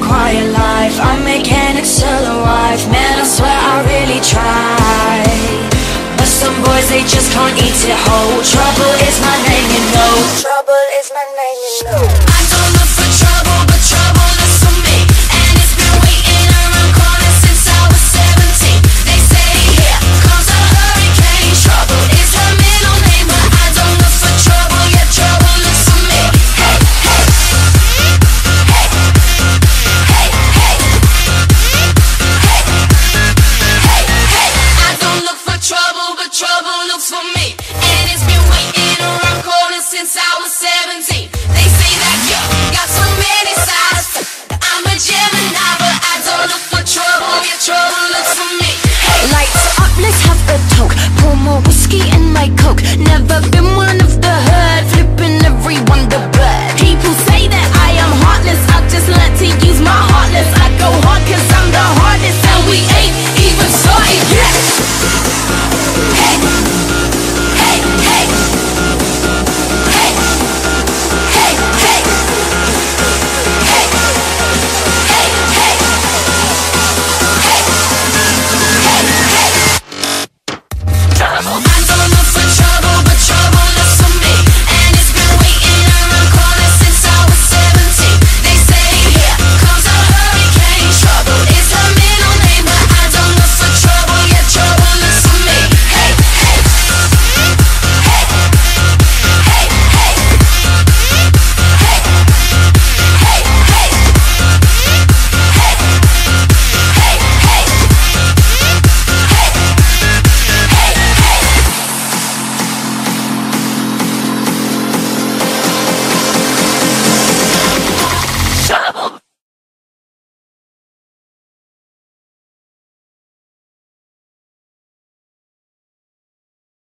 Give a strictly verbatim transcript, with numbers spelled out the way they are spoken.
quiet life, I'm making it still a wife. Man, I swear I really try, but some boys, they just can't eat it whole. Trouble is my name, you know. Trouble is my name, you know.